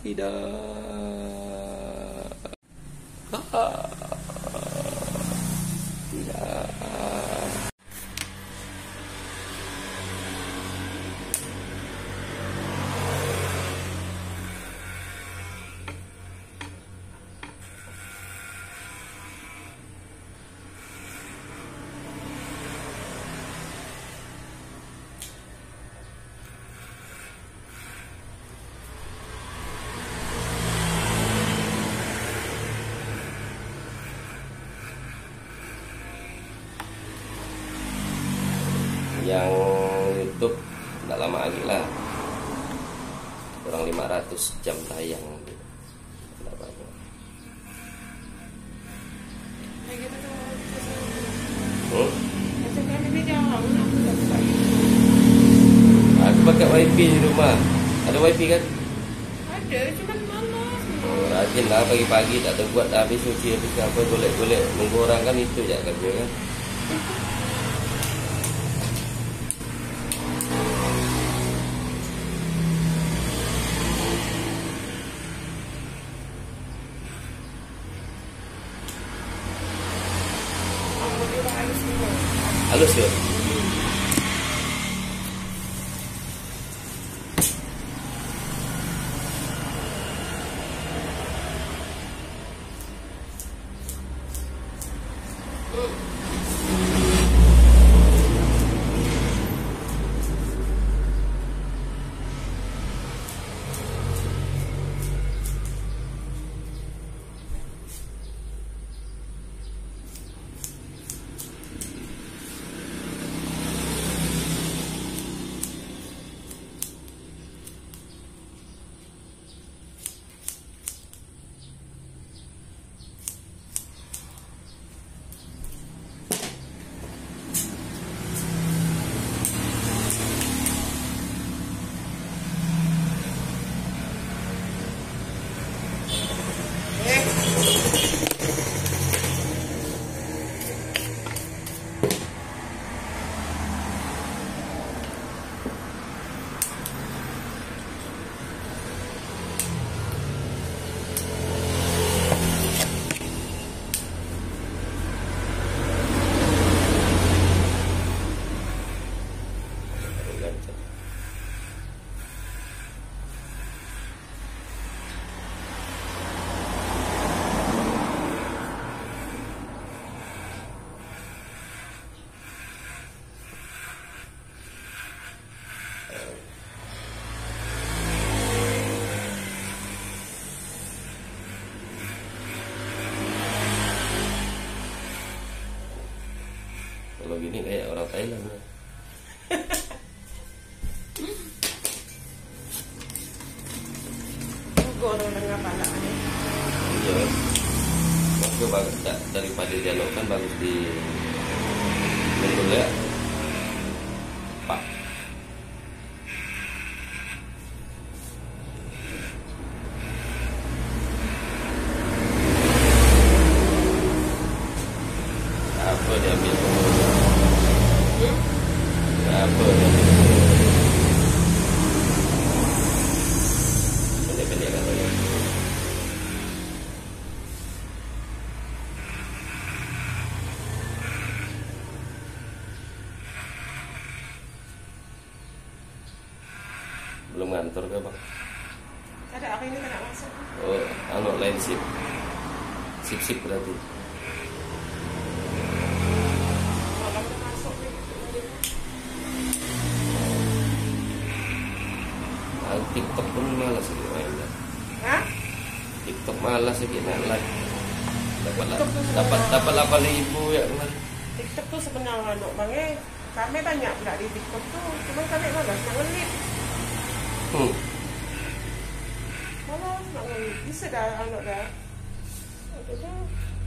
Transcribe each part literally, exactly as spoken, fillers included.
Tidak. Ah, tidak. Yang YouTube tidak lama lagi lah, kurang lima ratus jam tayang, tidak banyak. Hmm? Aku pakai wifi di rumah. Ada wifi kan? Ada, cuman malas. Oh, rajin lah pagi-pagi, tak ada buat habis cuci habis apa, golek-golek nunggu orang kan, itu ya kerja kan. Halus ya. Kalau gini kayak orang Thailand. Gue orang tengah pala. Iya. Waktu bagus daripada dialog kan bagus di menurut ya. Pak. Apa dia ambil? Apa dia ambil? Pendek-pendek katanya. Belum ngantor ke bang? Ada apa ini kena masuk? Oh, anu lain sip. Sip-sip berarti. Malam udah masuk nih. Ah, TikTok pun malas sih mainnya. Hah? TikTok malas sih main like. Dapat TikTok tuh dapat sebenarnya- dapat delapan ribu ya kemarin. TikTok tuh sebenarnya dok bangnya kami banyak pula di TikTok tuh, cuman kami malas nak ngelit, Hmm. malas nak ngelit. Bisa dah anak dah. Ada dah.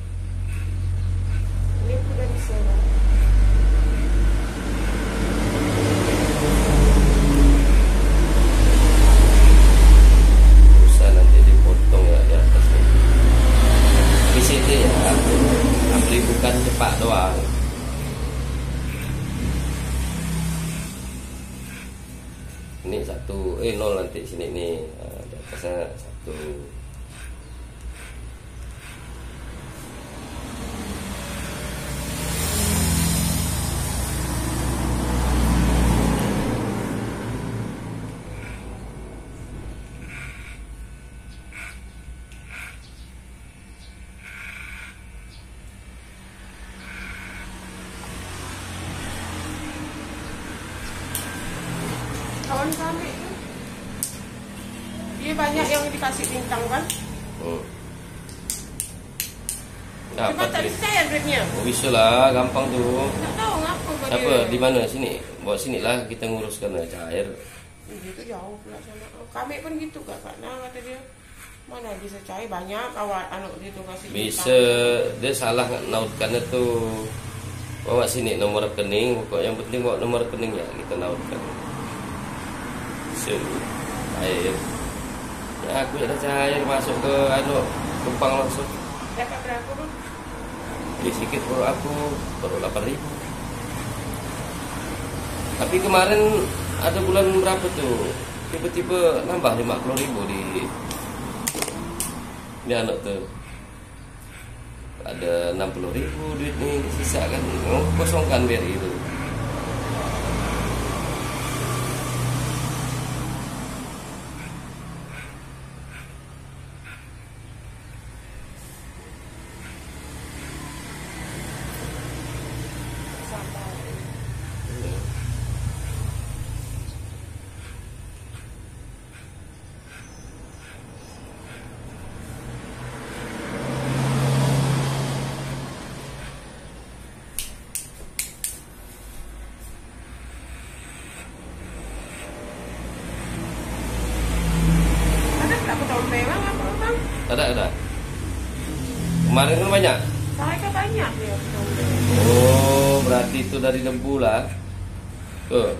Ini sudah bisa dah. Susah nanti dipotong ya di atas. Di sini ya ambil bukan cepat doang. Ini satu, eh nol nanti sini nih, nah, di atas Selasa Sabtu. Kawan kami itu dia banyak yang dikasih bintang kan. Hmm. Cuma tak bisa ya duitnya. Oh, bisa lah, gampang tuh. Tak tahu ngapa bagi Apa di mana sini? Bawa sini lah kita nguruskan cair. Itu jauh pula sana. Kami pun gitu kak, karena kata dia mana bisa cair banyak awal anak dia tuh kasih Bisa bintang. Dia salah nautkannya tuh. Bawa sini nomor rekening, pokoknya yang penting bawa nomor rekening ya kita nautkan. Cair. Ya aku ada cair masuk ke anu Kupang langsung. Dapat berapa bang? Beli sedikit baru aku baru delapan ribu. Tapi kemarin ada bulan berapa tuh tiba-tiba nambah lima puluh ribu di di anak tuh. Ada enam puluh ribu duit nih sisa kan, kosongkan biar itu. Ada, ada. Kemarin kan banyak? Saya kan banyak ya. Oh, berarti itu dari debu lah. Tuh.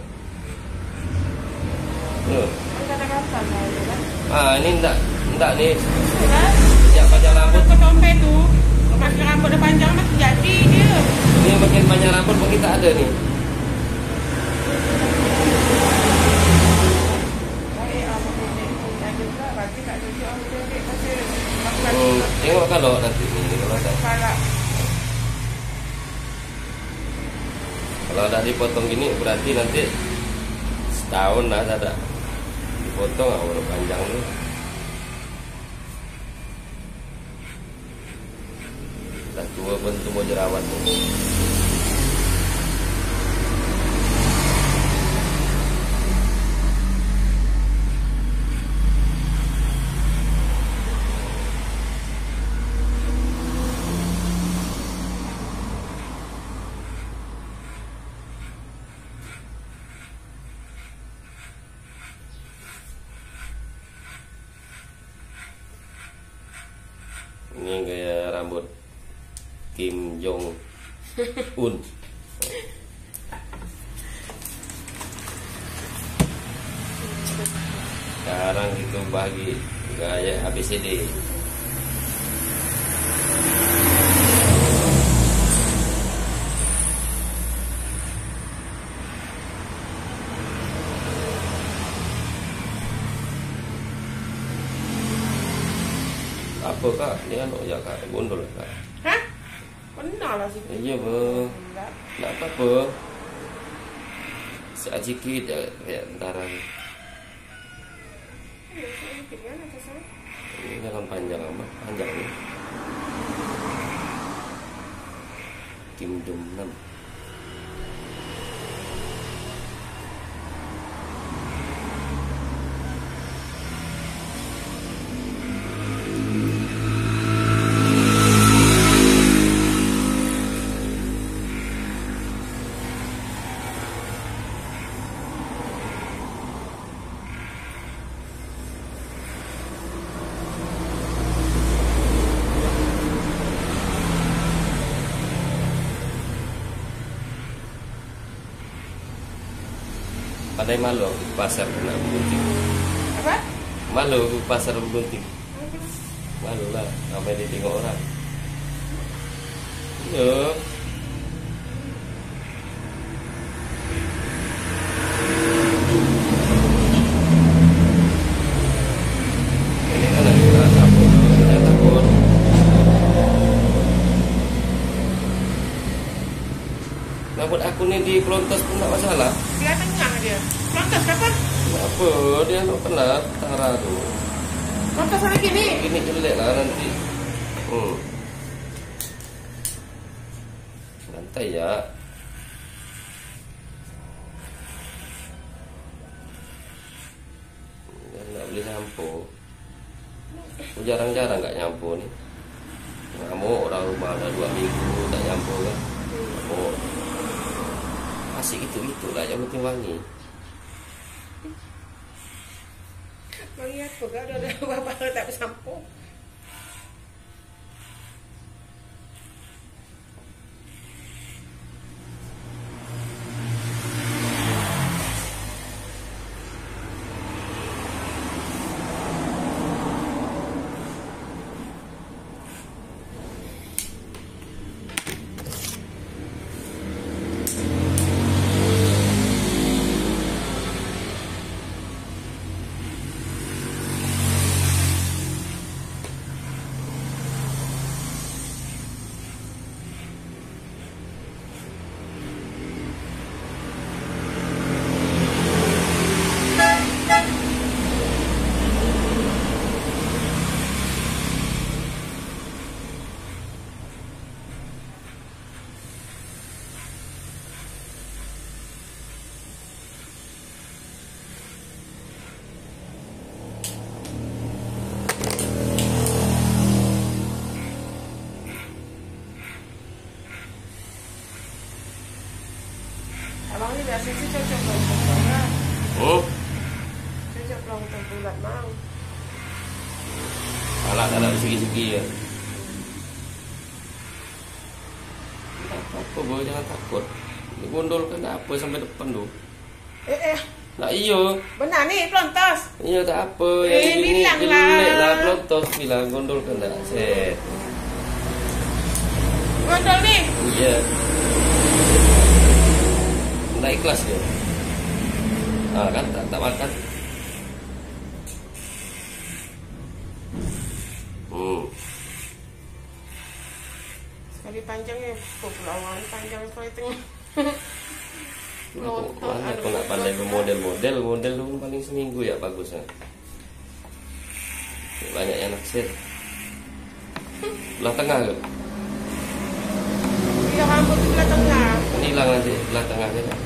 Tuh. Kapan kan? Ah, ini enggak, enggak nih. Kan? Ya panjang rambut. Ke dompet tuh. Masih rambut udah panjang masih jadi dia. Ini makin panjang rambut pun kita ada nih. Hmm, tengok kalau nanti ini kalau ada. Kalau ada dipotong gini berarti nanti setahun lah ada dipotong awal panjang nih. Dan tua bentuk mau jerawat nih. Ini gaya rambut Kim Jong Un. Sekarang itu bagi gaya A B C D. Apa kak? Dia anu ya kak, gondol kak. Hah? Pernah lah sih. Iya bang. Enggak. Enggak apa-apa. Sedikit ya kayak antara ini jangan panjang amat, panjang nih. Kim Jong Nam. Pandai malu aku di pasar kena gunting. Apa? Malu aku di pasar gunting. Malu lah, sampai ditengok orang. Iya. aku nih di pelontos pun nggak masalah. Dia tengah dia. Lontas kapan? Kenapa dia nggak pernah tara tuh. Lontas lagi nih. Ini jelek lah nanti. Hmm. Santai ya. Dia nggak beli sampo. Aku jarang-jarang nggak nyampo nih. Ngamuk orang rumah ada dua minggu tak nyampo kan. Ngamuk. Asik gitu-gitu lah, yang penting wangi. Wangi apa kan? Ada bapak tak bersampo. Abang ini biasa sih cocok lontong bulat. Oh, Cocok lontong bulat mang. kalah dalam segi-segi ya. Tak apa, boy, jangan takut. Ini gondol kan tak apa sampai depan tuh. Eh eh, Nah iyo, benar nih pelontos. iya tak apa. Eh, Yang ini bilang jelek lah. lah pelontos bilang gondol kan tak set. Gondol nih. Iya. Nggak ikhlas dia. Ah kan tak tak makan. Hmm. Sekali panjangnya, kok pulauan panjang sekali tengah. Aku, mana aku nggak pandai model-model, model dulu paling seminggu ya bagusnya. Banyak yang naksir. Belah tengah ke? Iya rambut di belah tengah. Kan hilang nanti belah tengahnya kan.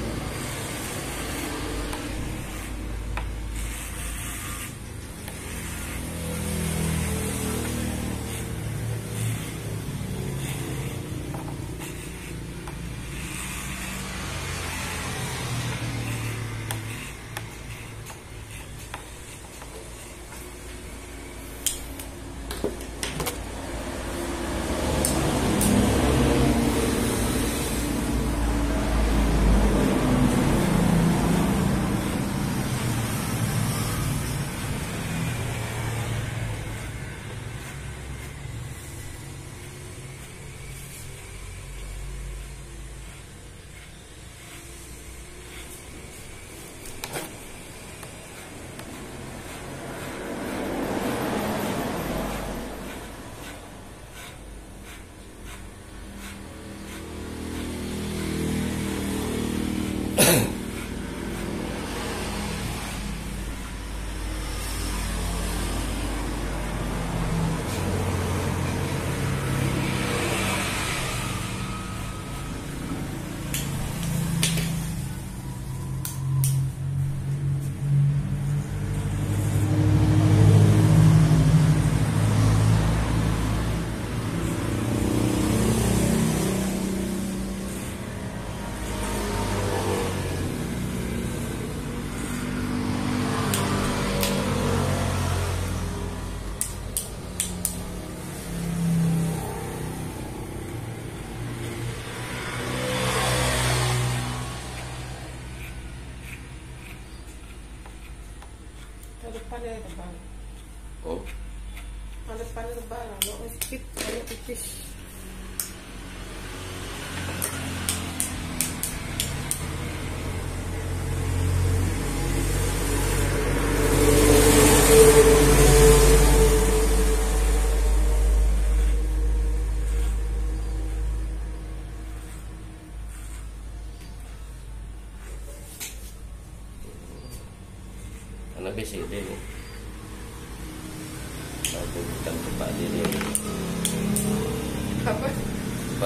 Depannya tebal. Oh, Yang depannya tebal, lo sedikit, banyak tipis.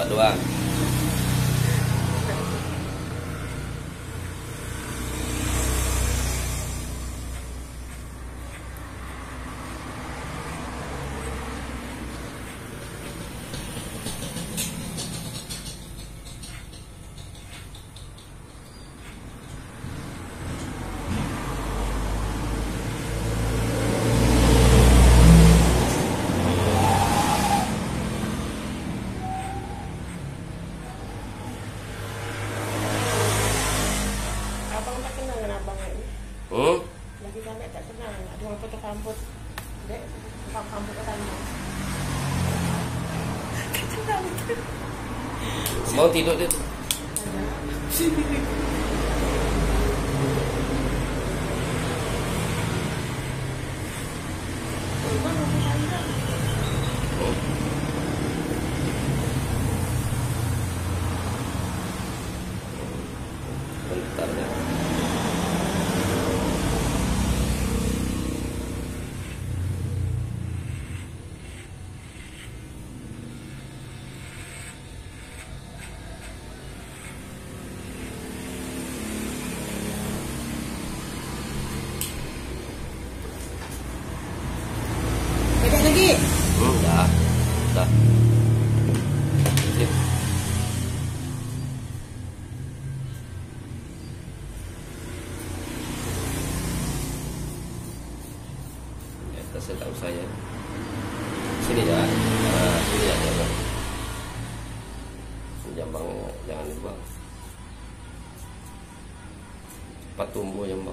doang. Abang tak kenal dengan abang ini. Hmm? Lagi kami tak kenal. Ada orang potong rambut. Dek, potong rambut ke tanya. Kenal itu. Mau tidur dia tu. Abang rambut panjang. Hmm? Bentar ya. Beda lagi. Hmm, dah. Dah. Sip. Ya, kasih tahu saya. Sini ya. Nah, sini aja bang. Jambang jangan dibuang. Cepat tumbuh jambang.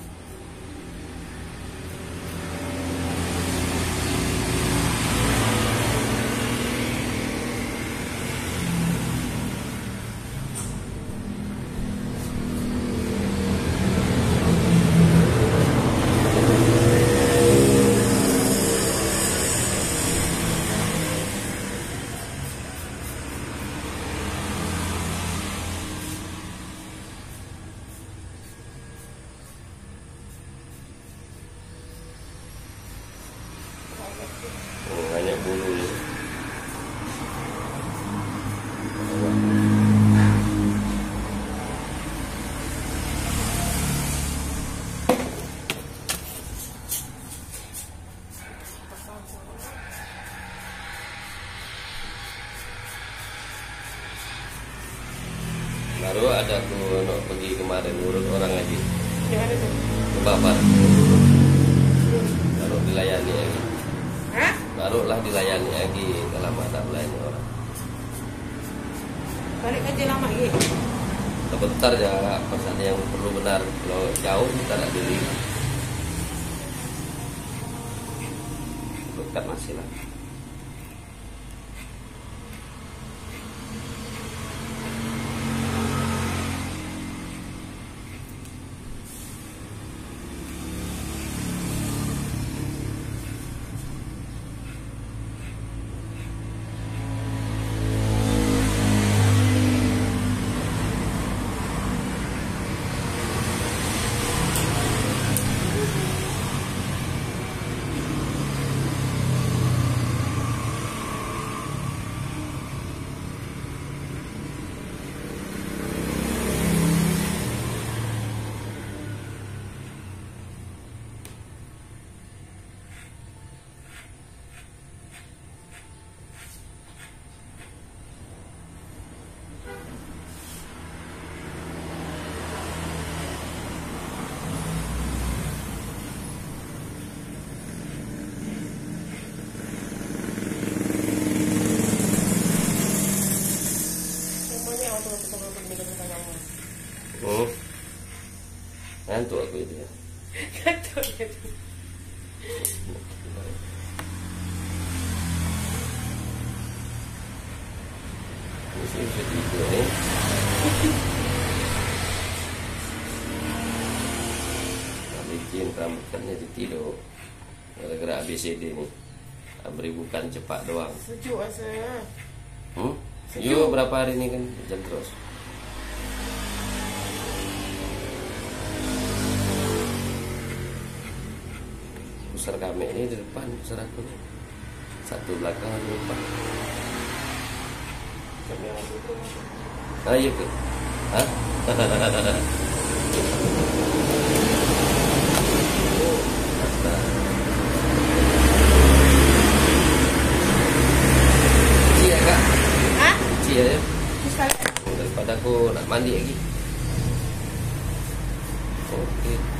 Oh, banyak bulu ni. Baru ada aku nak pergi kemarin urut orang lagi. Di mana tu? Ke Babar. Baru dilayani lagi. Hah? Barulah dilayani lagi kalau ada melayani orang. Balik kerja lama lagi. Sebentar ya, pas ada yang perlu benar. Kalau jauh kita tak beli. Dekat masih lah. Hmm. Ngantuk aku itu ya. Ngantuk gitu. Mesti bisa tidur ni. Nak bikin rambutnya jadi tidur. Gara-gara A B C D ni. Beri bukan cepat doang. Sejuk rasa. Hmm? Sejuk. You berapa hari ni kan hujan terus? Pusar kami ini di depan, pusar aku. Satu belakang, satu depan. Cat merah putih. Ah iya ke? Hah? Cuci ya kak? Hah? Cuci ya, ya? Terus kalian Daripada aku nak mandi lagi. Oke.